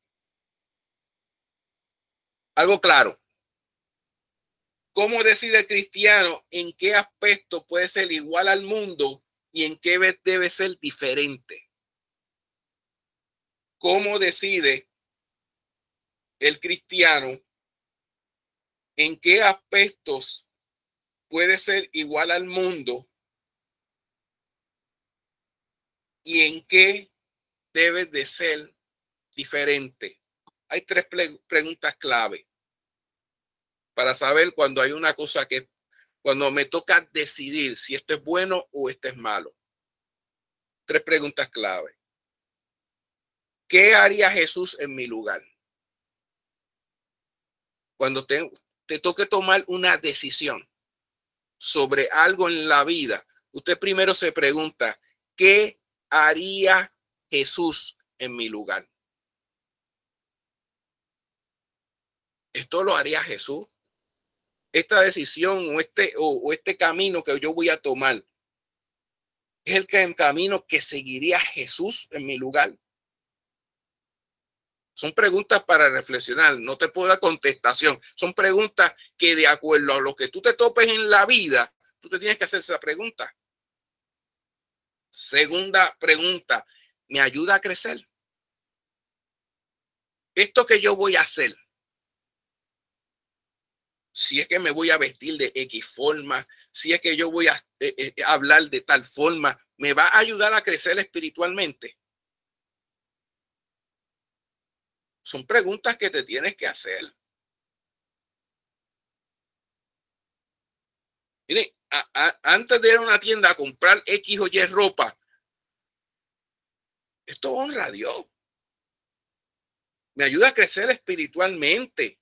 Algo claro. ¿Cómo decide el cristiano en qué aspecto puede ser igual al mundo y en qué debe ser diferente? ¿Cómo decide el cristiano en qué aspectos puede ser igual al mundo y en qué debe de ser diferente? Hay tres preguntas clave para saber cuando hay una cosa cuando me toca decidir si esto es bueno o esto es malo. Tres preguntas clave. ¿Qué haría Jesús en mi lugar? Cuando te toque tomar una decisión sobre algo en la vida, usted primero se pregunta, ¿qué haría Jesús en mi lugar? ¿Esto lo haría Jesús? Esta decisión o este camino que yo voy a tomar es el camino que seguiría Jesús en mi lugar. Son preguntas para reflexionar, no te puedo dar contestación. Son preguntas que de acuerdo a lo que tú te topes en la vida, tú te tienes que hacer esa pregunta. Segunda pregunta, ¿me ayuda a crecer? Esto que yo voy a hacer, si es que me voy a vestir de X forma, si es que yo voy a hablar de tal forma, ¿me va a ayudar a crecer espiritualmente? Son preguntas que te tienes que hacer. Mire, antes de ir a una tienda a comprar X o Y ropa, esto honra a Dios. Me ayuda a crecer espiritualmente.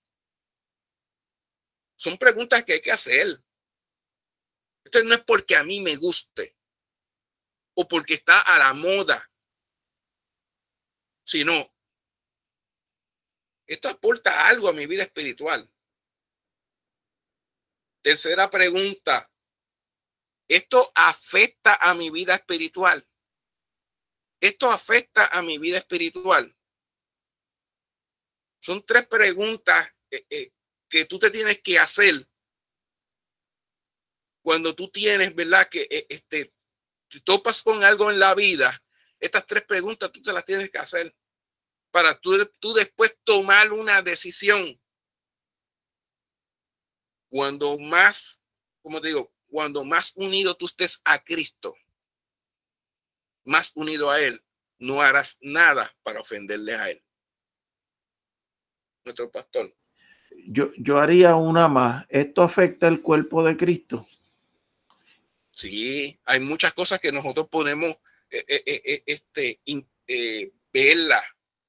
Son preguntas que hay que hacer. Esto no es porque a mí me guste o porque está a la moda, sino esto aporta algo a mi vida espiritual. Tercera pregunta, ¿esto afecta a mi vida espiritual? ¿Esto afecta a mi vida espiritual? Son tres preguntas que tú te tienes que hacer cuando tú tienes, ¿verdad? Que te topas con algo en la vida Estas 3 preguntas tú te las tienes que hacer para tú después tomar una decisión. Cuando más, como te digo, cuando más unido tú estés a Cristo, más unido a Él, no harás nada para ofenderle a Él. Nuestro pastor. Yo haría una más. ¿Esto afecta el cuerpo de Cristo? Sí, hay muchas cosas que nosotros podemos verla.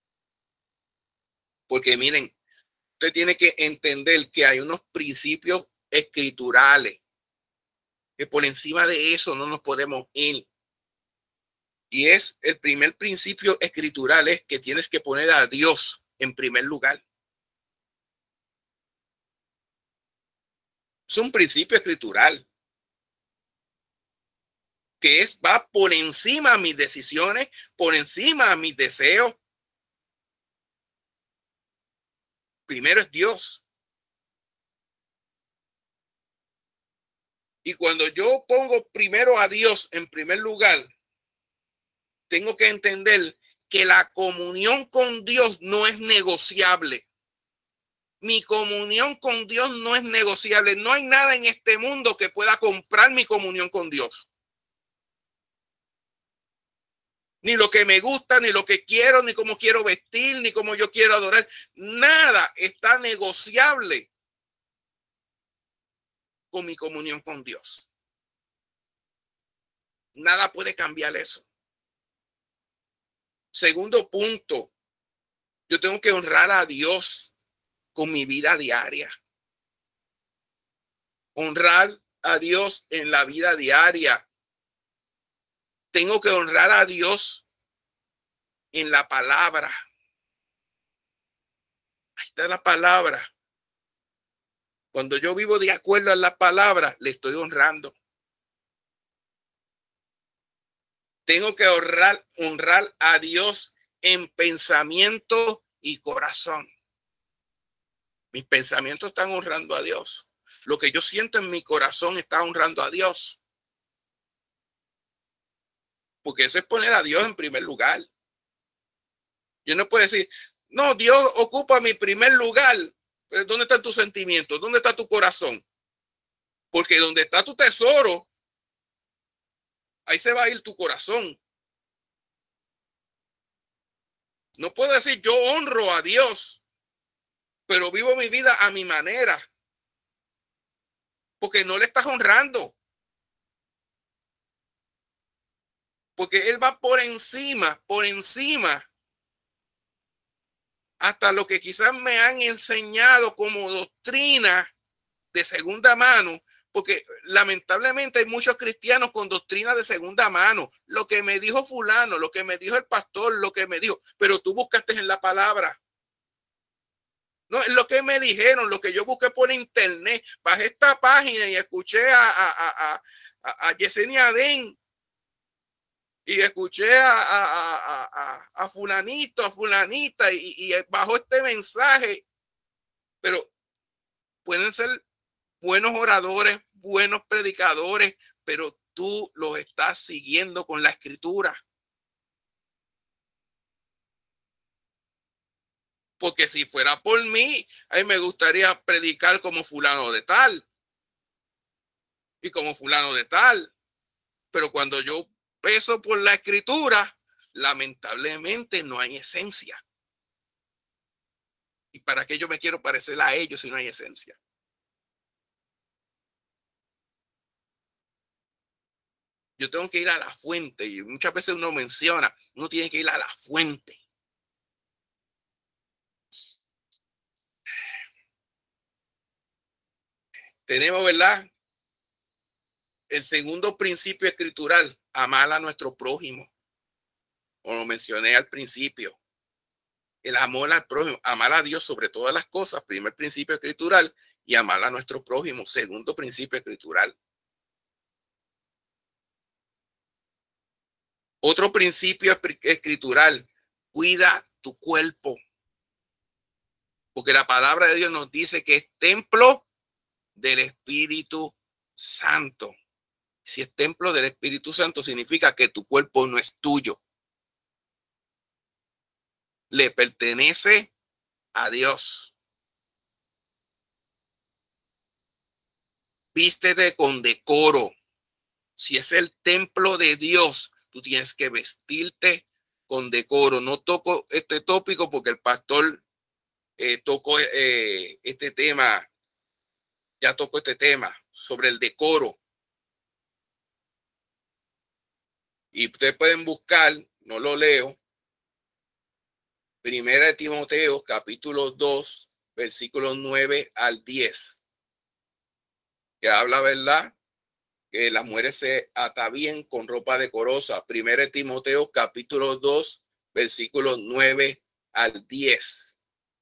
Porque miren, usted tiene que entender que hay unos principios escriturales que por encima de eso no nos podemos ir. Y es el primer principio escritural, es que tienes que poner a Dios en primer lugar. Es un principio escritural que va por encima de mis decisiones, por encima de mis deseos. Primero es Dios. Y cuando yo pongo primero a Dios en primer lugar, tengo que entender que la comunión con Dios no es negociable. Mi comunión con Dios no es negociable. No hay nada en este mundo que pueda comprar mi comunión con Dios. Ni lo que me gusta, ni lo que quiero, ni cómo quiero vestir, ni cómo yo quiero adorar. Nada está negociable con mi comunión con Dios. Nada puede cambiar eso. Segundo punto, yo tengo que honrar a Dios con mi vida diaria. Honrar a Dios en la vida diaria. Tengo que honrar a Dios en la palabra. Ahí está la palabra. Cuando yo vivo de acuerdo a la palabra, le estoy honrando. Tengo que honrar a Dios en pensamiento y corazón. Mis pensamientos están honrando a Dios. Lo que yo siento en mi corazón está honrando a Dios. Porque eso es poner a Dios en primer lugar. Yo no puedo decir, no, Dios ocupa mi primer lugar. Pero ¿dónde están tus sentimientos? ¿Dónde está tu corazón? Porque donde está tu tesoro, ahí se va a ir tu corazón. No puedo decir yo honro a Dios, pero vivo mi vida a mi manera. Porque no le estás honrando. Porque Él va por encima, hasta lo que quizás me han enseñado como doctrina de segunda mano, porque lamentablemente hay muchos cristianos con doctrina de segunda mano. Lo que me dijo fulano, lo que me dijo el pastor, lo que me dijo, pero tú buscaste en la palabra. No, es lo que me dijeron, lo que yo busqué por internet. Bajé esta página y escuché a Yesenia Adén. Y escuché a fulanito, a fulanita, y bajo este mensaje. Pero pueden ser buenos oradores, buenos predicadores, pero tú los estás siguiendo con la escritura. Porque si fuera por mí, a mí me gustaría predicar como fulano de tal. Y como fulano de tal. Pero cuando yo peso por la escritura, lamentablemente no hay esencia. ¿Y para qué yo me quiero parecer a ellos si no hay esencia? Yo tengo que ir a la fuente, y muchas veces uno menciona, uno tiene que ir a la fuente. Tenemos, ¿verdad? El segundo principio escritural, amar a nuestro prójimo. Como lo mencioné al principio. El amor al prójimo, amar a Dios sobre todas las cosas, primer principio escritural, y amar a nuestro prójimo, segundo principio escritural. Otro principio escritural, cuida tu cuerpo. Porque la palabra de Dios nos dice que es templo del Espíritu Santo. Si es templo del Espíritu Santo, significa que tu cuerpo no es tuyo. le pertenece a Dios. Vístete con decoro. Si es el templo de Dios, tú tienes que vestirte con decoro. No toco este tópico porque el pastor tocó este tema, ya tocó este tema sobre el decoro. Y ustedes pueden buscar, no lo leo, Primera de Timoteo, capítulo 2, versículos 9 al 10, que habla, ¿verdad?, que las mujeres se atavíen con ropa decorosa. Primera de Timoteo, capítulo 2, versículos 9 al 10.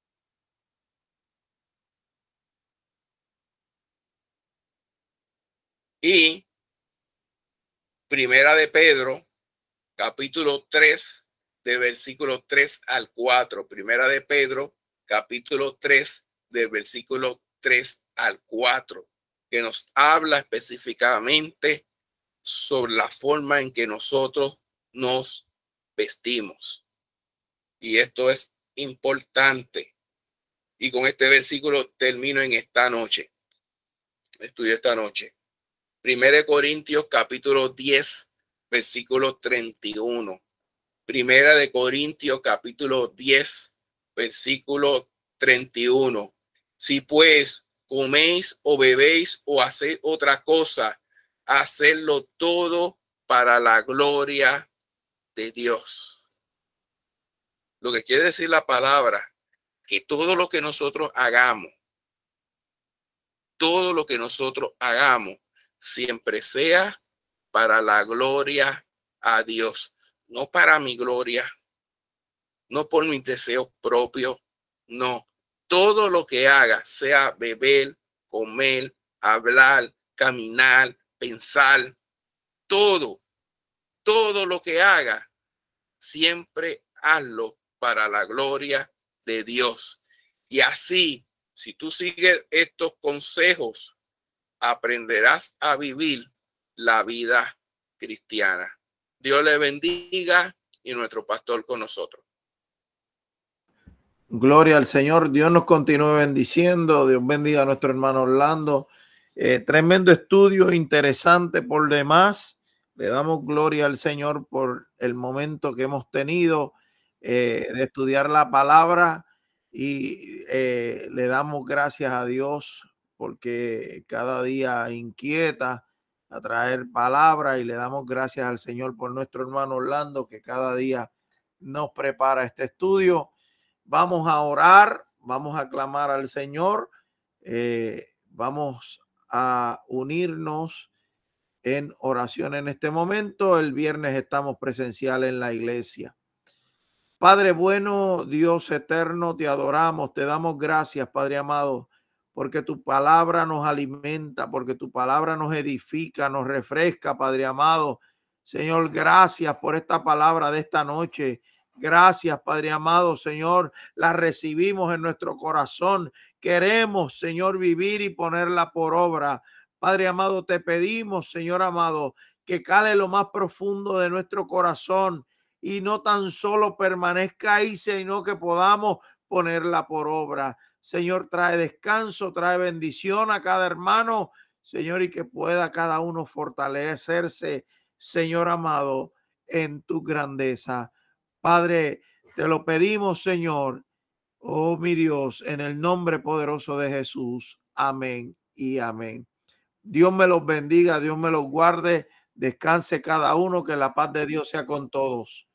Y Primera de Pedro, capítulo 3, de versículos 3 al 4. Primera de Pedro, capítulo 3, de versículos 3 al 4, que nos habla específicamente sobre la forma en que nosotros nos vestimos. Y esto es importante. Y con este versículo termino en esta noche. Estudio esta noche. Primera de Corintios, capítulo 10, versículo 31. Primera de Corintios, capítulo 10, versículo 31. Si pues coméis o bebéis o hacéis otra cosa, hacedlo todo para la gloria de Dios. Lo que quiere decir la palabra, que todo lo que nosotros hagamos, siempre sea para la gloria a Dios, no para mi gloria, no por mis deseos propios, no. Todo lo que haga, sea beber, comer, hablar, caminar, pensar, todo lo que haga, siempre hazlo para la gloria de Dios. Y así, si tú sigues estos consejos, aprenderás a vivir la vida cristiana. Dios le bendiga y nuestro pastor con nosotros. Gloria al Señor. Dios nos continúe bendiciendo. Dios bendiga a nuestro hermano Orlando. Tremendo estudio, interesante por demás. Le damos gloria al Señor por el momento que hemos tenido de estudiar la palabra y le damos gracias a Dios porque cada día inquieta a traer palabra y le damos gracias al Señor por nuestro hermano Orlando que cada día nos prepara este estudio. Vamos a orar, vamos a clamar al Señor, vamos a unirnos en oración en este momento. El viernes estamos presencial en la iglesia. Padre bueno, Dios eterno, te adoramos, te damos gracias, Padre amado, porque tu palabra nos alimenta, porque tu palabra nos edifica, nos refresca, Padre amado. Señor, gracias por esta palabra de esta noche. Gracias, Padre amado, Señor, la recibimos en nuestro corazón. Queremos, Señor, vivir y ponerla por obra. Padre amado, te pedimos, Señor amado, que cale lo más profundo de nuestro corazón y no tan solo permanezca ahí, sino que podamos ponerla por obra. Señor, trae descanso, trae bendición a cada hermano, Señor, y que pueda cada uno fortalecerse, Señor amado, en tu grandeza. Padre, te lo pedimos, Señor, oh mi Dios, en el nombre poderoso de Jesús. Amén y amén. Dios me los bendiga, Dios me los guarde. Descanse cada uno, que la paz de Dios sea con todos.